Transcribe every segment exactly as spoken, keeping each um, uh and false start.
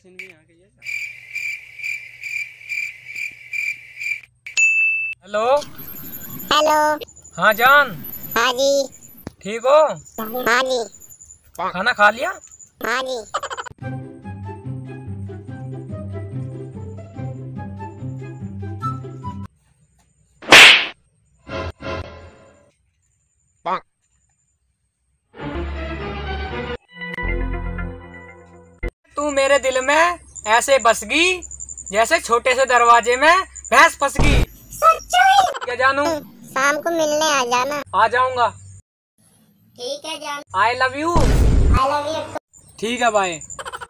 Machine भी यहाँ की है। Hello hello. हाँ जान। हाँ जी। ठीक हो? हाँ जी। खाना खा लिया? हाँ जी। तू मेरे दिल में ऐसे बस गई जैसे छोटे से दरवाजे में भैंस फंस गई। क्या जानू? शाम को मिलने आ जाना। आ जाऊंगा। ठीक है जान। I love you. I love you. ठीक है बाय।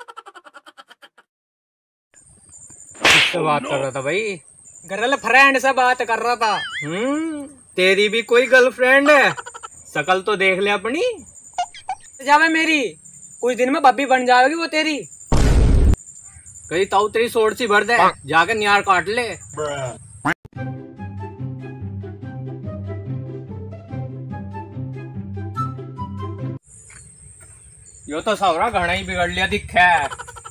किससे बात कर रहा था भाई? गर्ल फ्रेंड से बात कर रहा था। हम्म तेरी भी कोई गर्लफ्रेंड है? शकल तो देख ले अपनी। जावे मेरी कुछ दिन में बब्बी बन जाएगी वो तेरी। कहीं ताऊ तेरी सोड़ सी भर दे, जाके नियार काट ले। यो तो सवरा घना ही बिगड़ लिया दिखा है।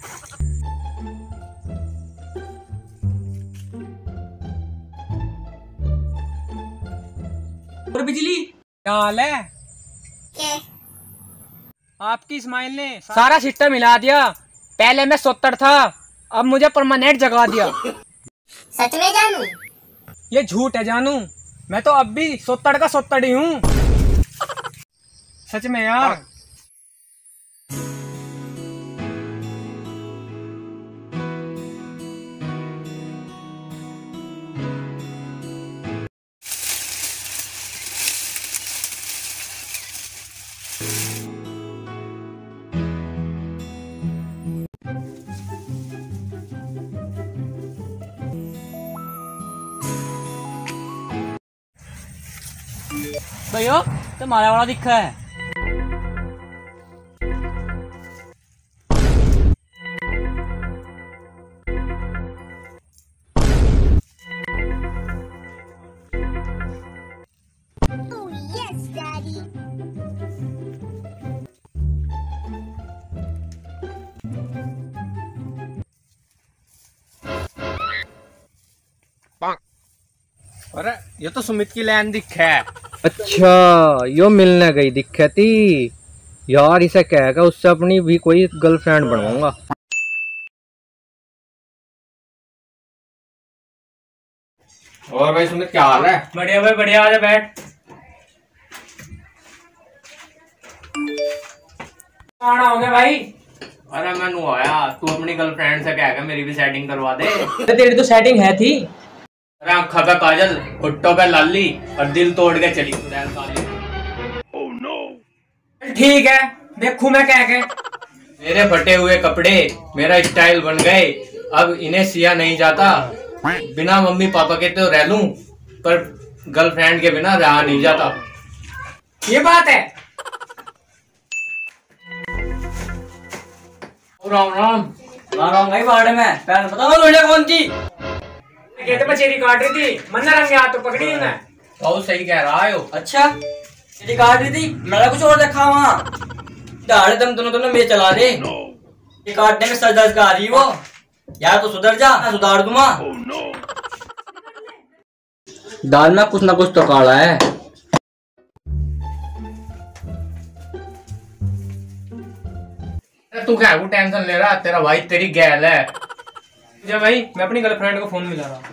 और बिजली क्या हाल है? क्या? आपकी स्माइल ने सारा सिस्टम हिला दिया। पहले मैं सोतर था, अब मुझे परमानेंट जगा दिया। सच में जानू? ये झूठ है जानू, मैं तो अब भी सोतड़ का सोतड़ ही हूँ। सच में यार। भैया तुम्हारा वाला दिखा है। Oh yes, Daddy. अरे ये तो सुमित की लैन दिखा है। अच्छा यो मिलने गई दिखा थी यार। इसे कहेगा उससे अपनी भी कोई गर्लफ्रेंड बनवाऊंगा। और भाई सुमित क्या हाल है? बढ़िया भाई बढ़िया। आजा बैठ। आना हो गया भाई। अरे मैं आया, तू अपनी गर्लफ्रेंड से कहेगा मेरी भी सेटिंग करवा दे। तेरी तो सेटिंग है थी। अरे आँखों पे काजल, होठों पे लाली और दिल तोड़ के चली काली। oh, no. ठीक है देखूं मैं क्या के। मेरे फटे हुए कपड़े मेरा स्टाइल बन गए, अब इन्हें सिया नहीं जाता। बिना मम्मी पापा के तो रह लूं, पर गर्लफ्रेंड के बिना रहा नहीं जाता। ये बात है। राम राम। राम राम भाई। बाड़े में पहले बताओ कौन थी? कहते बचेरी काट रही थी, मन्ना रंगे हाथ तो पकड़ी है। बहुत सही कह रहा है। अच्छा तेरी काट रही थी, मैंने कुछ और देखा वहाँ। दाढ़े दम दोनों दोनों मेरे चला दे। ये काटने में सर दर्द आ रही वो। यार तो सुधर जा, मैं सुधार दूंगा। दाल में कुछ ना कुछ तो काला है। तू क्या टेंशन ले रहा? तेरा भाई तेरी गैल है। जब भाई मैं अपनी गर्लफ्रेंड को फोन मिला रहा।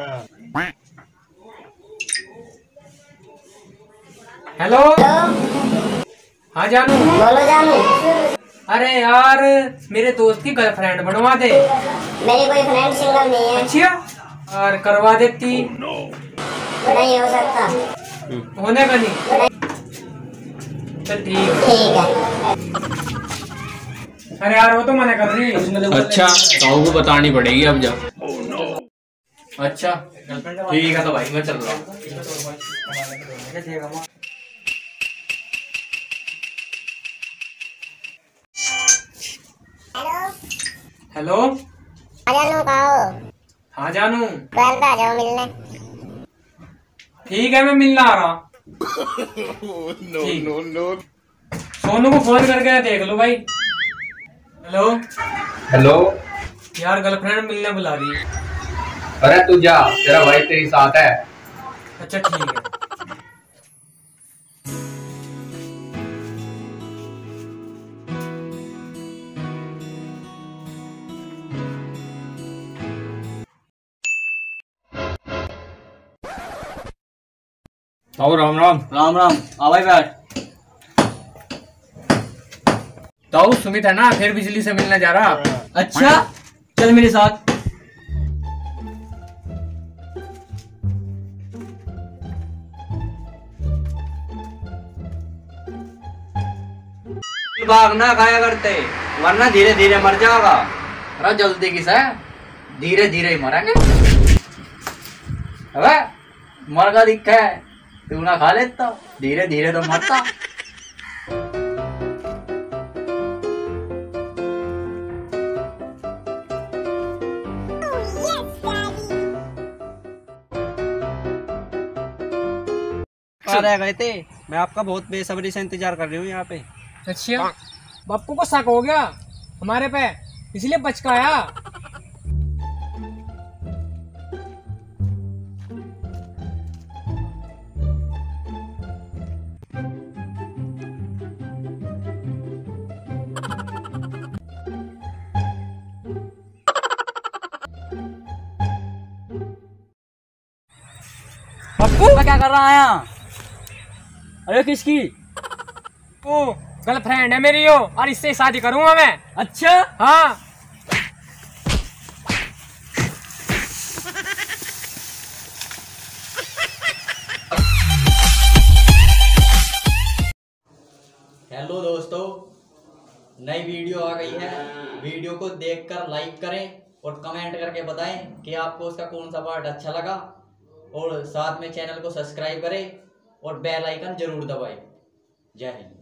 हेलो। हाँ जानू। बोलो जानू। अरे यार मेरे दोस्त की गर्लफ्रेंड बनवा दे। मेरी कोई फ्रेंड सिंगल नहीं है। अच्छा और करवा देती। नहीं हो सकता। होने का नहीं। चल ठीक है। ठीक है। अरे यार वो तो मना कर रही है। अच्छा ताऊ को बतानी पड़ेगी अब जा। अच्छा ठीक है तो भाई मैं चल रहा हूँ। हेलो। आ जानू कहाँ हो? हाँ जानू। घर पे आ जाओ मिलने। ठीक है मैं मिलना आ रहा। No no no. सोनू को फोन करके देख लो भाई। हेलो। हेलो। यार गर्लफ्रेंड मिलने बुला रही है। अरे तू जा, तेरा भाई तेरी साथ है। अच्छा ठीक है। आओ, राम राम। राम राम। आ भाई बैठ। तो सुमित है ना, फिर बिजली से मिलने जा रहा। अच्छा चल मेरे साथ। भाग ना खाया करते, वरना धीरे धीरे मर जाएगा। अरे जल्दी किस है, धीरे धीरे ही मरेंगे। अबे मर का दिक्कत है, तू ना खा लेता, धीरे धीरे तो मरता। रह गए थे, मैं आपका बहुत बेसब्री से इंतजार कर रही हूँ यहाँ पे। अच्छा बापू को शक हो गया हमारे पे, इसलिए बचकाया। पप्पू क्या कर रहा है यहाँ? अरे किसकी? ओ गर्लफ्रेंड है मेरी हो, और इससे शादी करूंगा मैं। अच्छा हाँ। हेलो दोस्तों, नई वीडियो आ गई है। वीडियो को देखकर लाइक करें और कमेंट करके बताएं कि आपको उसका कौन सा पार्ट अच्छा लगा, और साथ में चैनल को सब्सक्राइब करें और बेल आइकन जरूर दबाएं। जय हिंद।